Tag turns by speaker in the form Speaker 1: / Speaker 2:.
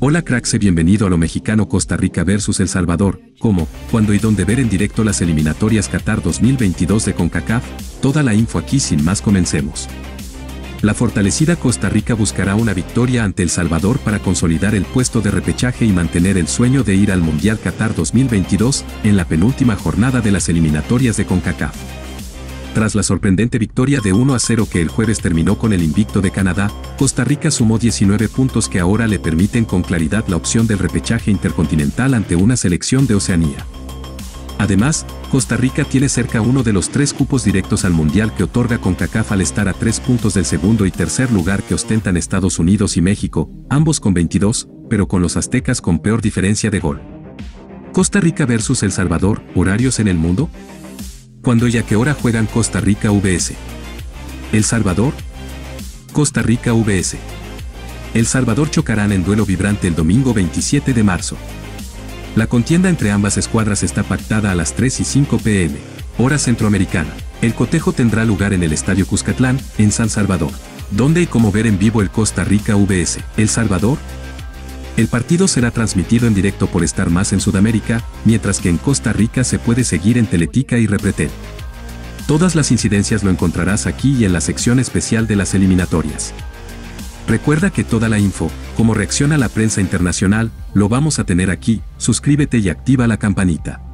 Speaker 1: Hola cracks, bienvenido a lo mexicano. Costa Rica versus El Salvador. ¿Cómo, cuándo y dónde ver en directo las eliminatorias Qatar 2022 de CONCACAF? Toda la info aquí, sin más, comencemos. La fortalecida Costa Rica buscará una victoria ante El Salvador para consolidar el puesto de repechaje y mantener el sueño de ir al Mundial Qatar 2022 en la penúltima jornada de las eliminatorias de CONCACAF. Tras la sorprendente victoria de 1-0 que el jueves terminó con el invicto de Canadá, Costa Rica sumó 19 puntos que ahora le permiten con claridad la opción del repechaje intercontinental ante una selección de Oceanía. Además, Costa Rica tiene cerca uno de los 3 cupos directos al Mundial que otorga CONCACAF al estar a 3 puntos del segundo y tercer lugar que ostentan Estados Unidos y México, ambos con 22, pero con los aztecas con peor diferencia de gol. Costa Rica versus El Salvador, ¿horarios en el mundo? ¿Cuándo y a qué hora juegan Costa Rica vs. El Salvador? Costa Rica vs. El Salvador chocarán en duelo vibrante el domingo 27 de marzo. La contienda entre ambas escuadras está pactada a las 3:05 p.m., hora centroamericana. El cotejo tendrá lugar en el Estadio Cuscatlán, en San Salvador. ¿Dónde y cómo ver en vivo el Costa Rica vs. El Salvador? El partido será transmitido en directo por Star Más en Sudamérica, mientras que en Costa Rica se puede seguir en Teletica y Repretel. Todas las incidencias lo encontrarás aquí y en la sección especial de las eliminatorias. Recuerda que toda la info, como reacciona la prensa internacional, lo vamos a tener aquí. Suscríbete y activa la campanita.